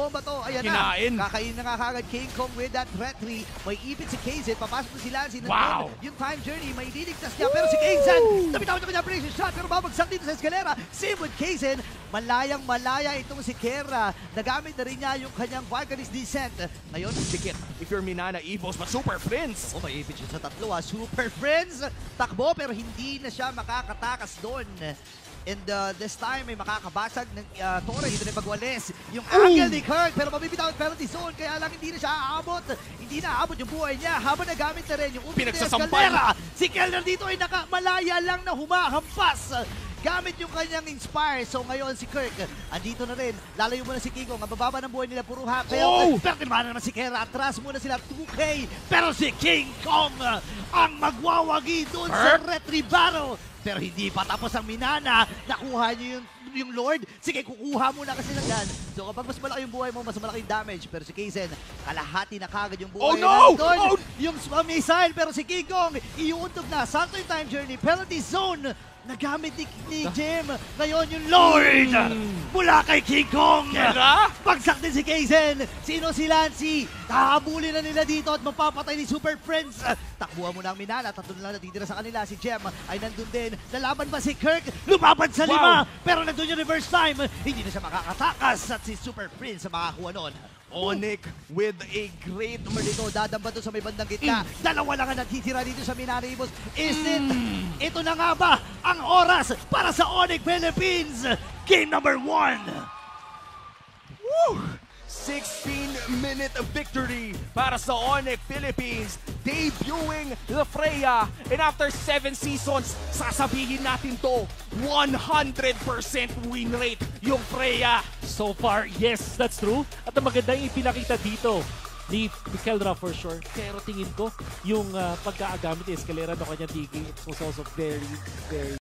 bomba to. Ayan Kinain. na. Kakain na nga kagad King Kong with that threat 3. May ipit si Kazin. Papasok na si Lancy. Wow. Yung time journey, may liligtas niya. Pero si Kazin, tabi-tabi na kanya precision shot. Pero babagsak dito sa eskalera. Same with Kazin. Malayang-malaya itong si Kelra. Nagamit na rin niya yung kanyang Valkyrie's Descent. Ngayon, Dikit. If you're Minana, Evos, but Super Friends. oh, may ipit siya sa tatlo. Super Friends. Takbo pero hindi na siya makakatakas doon. And this time may makakabasag ng Torre. Ito na pagwalis. Yung angle ni Kirk pero mabibitaw ang penalty zone. Kaya lang hindi na siya aabot. Hindi na aabot yung buhay niya. Habang nagamit na rin yung pinagsasampal. Si Kelra dito ay malaya lang na humahampas. Gamit yung kanyang inspire. So ngayon si Kirk, andito na rin. Lalayo muna si Kiko. Ang bababa ng buhay nila, puro happy. Pero tinamahan naman si Kelra. Atras muna sila 2K. Pero si King Kong ang magwawagi doon sa retribaro. Pero hindi pa tapos ang Minana. Nakuha niyo yung Lord. Sige, kukuha muna kasi ng gun. So kapag mas malaki yung buhay mo, mas malaking damage. Pero si Kazin, kalahati na kagad yung buhay. Oh no! Yung missile. Pero si King Kong, iuuntog na. Sakto yung time journey. Penalty zone. Nagamit ni Jim. Ngayon yung Lord mula kay King Kong. Kelra? Bagsak din si Kazin. Sino si Lancy? Hahabulin na nila dito at mapapatay ni Super Friends. Takbuhan mo na ang Minana. Tatlo na lang natitira sa kanila. Si Jem ay nandun din. Lalaban ba si Kirk? Lumaban sa 5. Pero nandun yung reverse time. Hindi na siya makakatakas. At si Super Prince makakuha nun. Onyx with a great... Dito, dadamba doon sa may bandang gitna. Dalawa lang ang natitira dito sa Minana Evos. Is it? Ito na nga ba ang oras para sa Onyx Philippines? Game number 1. Woo! 16-minute victory para sa Onyx Philippines. Debuting the Freya. And after 7 seasons, sasabihin natin to, 100% win rate yung Freya. So far, yes, that's true. At ang maganda yung ipinakita dito ni Kelra for sure. Pero tingin ko, yung pagkaagamit ni Escalera ng kanyang digging, it was also very, very